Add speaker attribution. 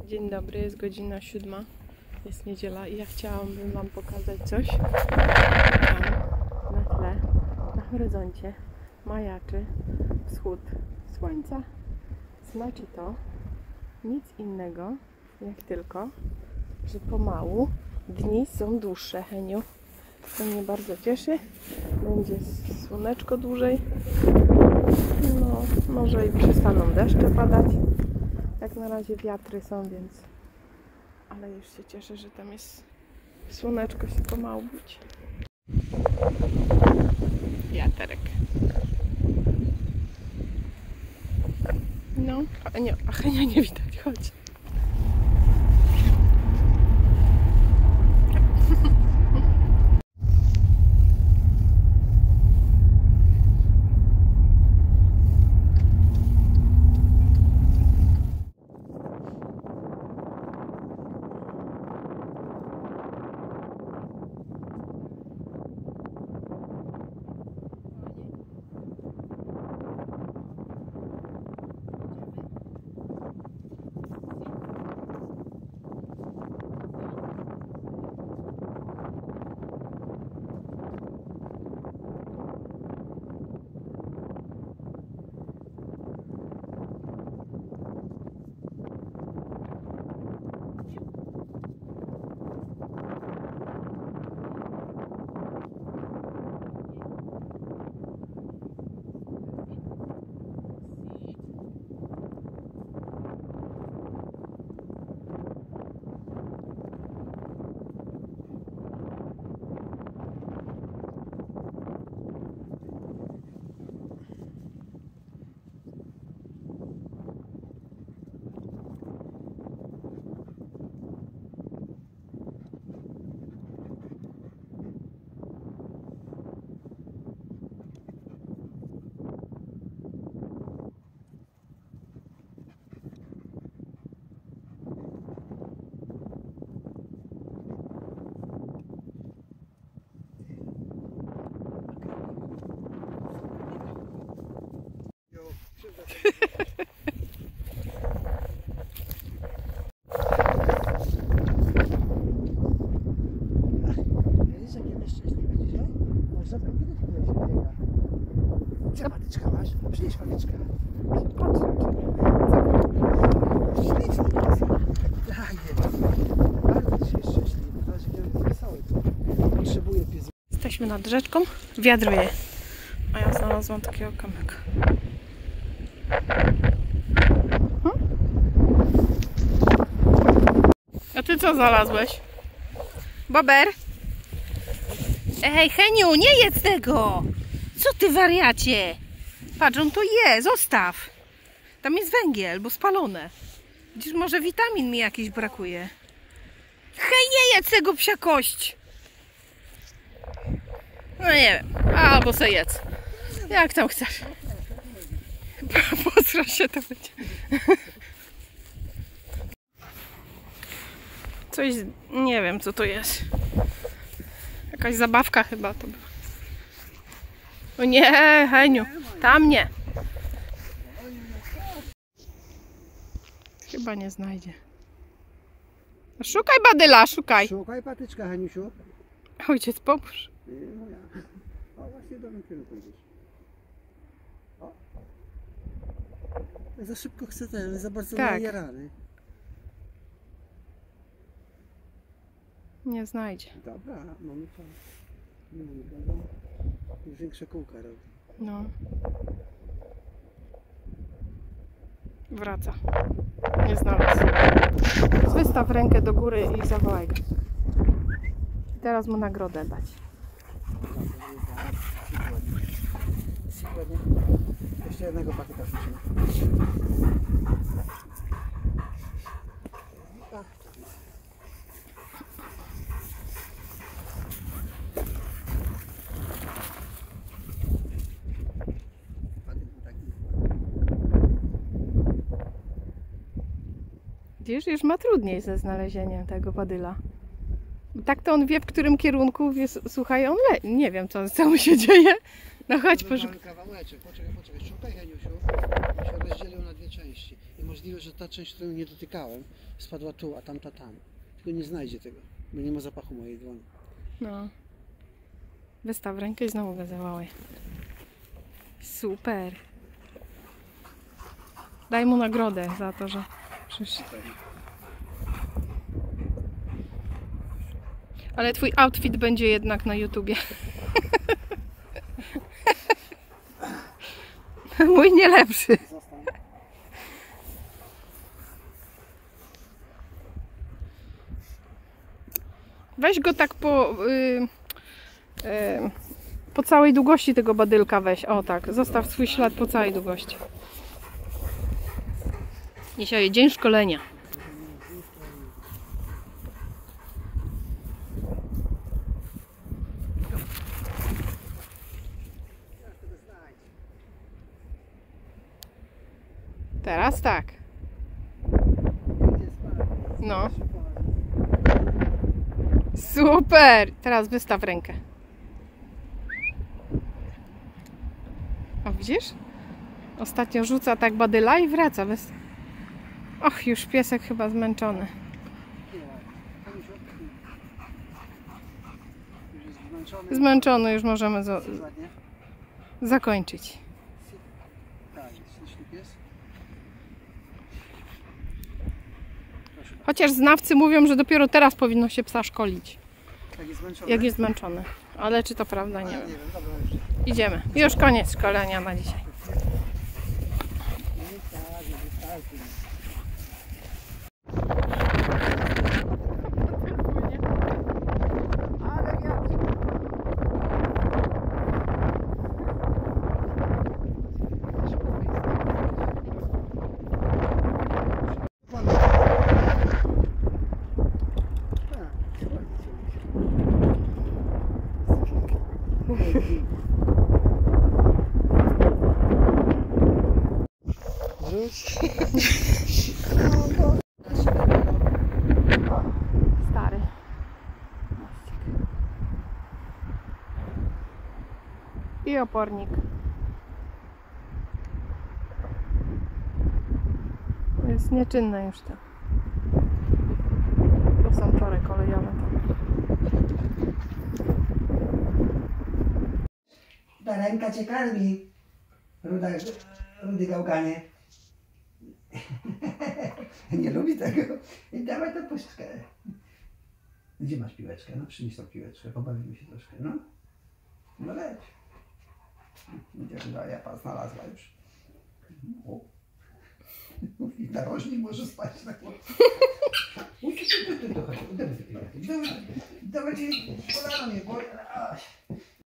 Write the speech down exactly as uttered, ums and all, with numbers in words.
Speaker 1: Dzień dobry, jest godzina siódma, jest niedziela i ja chciałabym Wam pokazać coś. Tam na tle, na horyzoncie majaczy wschód słońca. Znaczy to nic innego, jak tylko, że pomału dni są dłuższe, Heniu. To mnie bardzo cieszy. Będzie słoneczko dłużej. No, może i przestaną deszcze padać. Jak na razie wiatry są, więc... Ale już się cieszę, że tam jest słoneczko, się pomału budzi. Wiaterek. No, a nie, a Henia nie widać, chodź.
Speaker 2: Gdzie patyczka masz? Przynieś patyczka. Śliczny jest. Daję. Bardzo dzisiaj szczęśliwy. Teraz się wesoły. Potrzebuję pies.
Speaker 1: Jesteśmy nad rzeczką, wiadruje. A ja znalazłam takiego kamyka. Hmm? A ty co znalazłeś? Bober? Ej, Heniu, nie jedz tego! Co ty, wariacie? Patrz, on to je, zostaw. Tam jest węgiel, bo spalone. Widzisz, może witamin mi jakiś brakuje. Hej, nie jedz tego, psia kość! No nie wiem, albo se jedz. Jak tam chcesz. Posra się to będzie. Coś, nie wiem co to jest. Jakaś zabawka chyba to była. O nie, Heniu, tam nie. Chyba nie znajdzie. Szukaj, badyla, szukaj.
Speaker 2: Szukaj patyczka, Heniusiu.
Speaker 1: Ojciec, pomóż.
Speaker 2: No ja. O, właśnie do mnie kierunku idziesz. O. Za szybko chcę ten, za bardzo
Speaker 1: Tak.
Speaker 2: najarany.
Speaker 1: Nie znajdzie.
Speaker 2: Dobra, mamy to. Nie mamy go. Już większe kółka robi.
Speaker 1: No. Wraca. Nie znalazł. Wystaw rękę do góry i zawołaj go. I teraz mu nagrodę dać.
Speaker 2: Jeszcze jednego pakieta wrzucimy.
Speaker 1: Widzisz, już ma trudniej ze znalezieniem tego badyla. Tak to on wie, w którym kierunku, wie, słuchaj, on le... nie wiem, co, co mu się dzieje. No chodź, poszukaj.
Speaker 2: Kawałeczek, poczekaj, poczekaj, szukaj, Heniusiu. Się rozdzielił na dwie części. I możliwe, że ta część, którą nie dotykałem, spadła tu, a tamta tam. Tylko nie znajdzie tego, bo nie ma zapachu mojej dłoni.
Speaker 1: No. Wystaw rękę i znowu go zawołaj. Super. Daj mu nagrodę za to, że przyszedł. Ale twój outfit będzie jednak na YouTubie. Mój nie lepszy. Weź go tak po, yy, yy, po całej długości tego badylka weź. O tak, zostaw swój ślad po całej długości. Dzisiaj dzień szkolenia. Teraz tak. No. Super! Teraz wystaw rękę. O, widzisz? Ostatnio rzuca tak badyla i wraca. Bez... Och, już piesek chyba zmęczony. Zmęczony, już możemy za... zakończyć. Chociaż znawcy mówią, że dopiero teraz powinno się psa szkolić.
Speaker 2: Jak jest zmęczony?
Speaker 1: Jak jest zmęczony. Ale czy to prawda? Nie wiem. Idziemy. Już koniec szkolenia na dzisiaj. Stary. I opornik. Jest nieczynne już to. To są tory kolejowe.
Speaker 3: Ta ręka cię karmi, ruda, rudy gałganie. Nie lubi tego. I dawaj tę puszkę. Gdzie masz piłeczkę? No przynieś tą piłeczkę, pobawimy się troszkę, no. No leć. Gdzie ja pan znalazła już. O. I narożnik może spać na głowie. Dawaj, dawaj, dawaj, kolano mnie boli.